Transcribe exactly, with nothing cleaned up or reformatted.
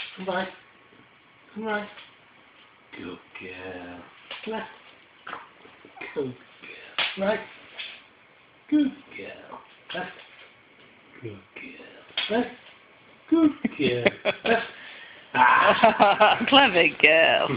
Come on. Come on. Good girl. Come on. Good girl. Right. Good girl. Left. Good girl. Left. Good girl. Left. Clever girl.